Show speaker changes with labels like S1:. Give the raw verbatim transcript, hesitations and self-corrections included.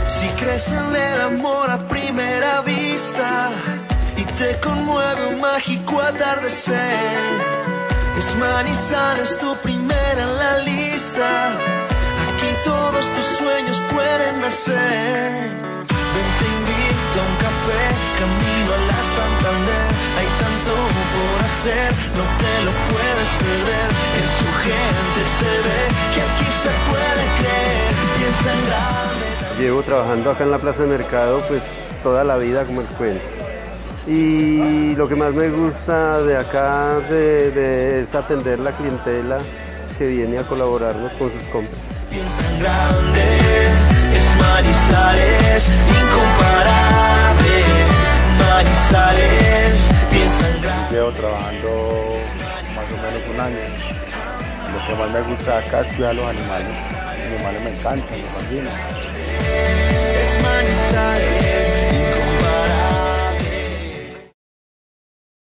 S1: Si crees en el amor a primera vista y te conmueve un mágico atardecer, es Manizales tu primera en la lista. Aquí todos tus sueños pueden nacer. Ven, te invito a un café, camino a la Santander. Hay tanto por hacer, no te lo puedes perder. En su gente se ve que aquí se puede creer. Piensa en grande.
S2: Llevo trabajando acá en la Plaza de Mercado pues toda la vida, como les cuento. Y lo que más me gusta de acá de, de, es atender la clientela que viene a colaborarnos con sus compras.
S1: Piensa en grande, es Manizales, incomparable. Manizales, piensa en grande.
S3: Llevo trabajando más o menos un año. Lo que más me gusta acá es cuidar a los animales. Los animales me encantan, me fascinan.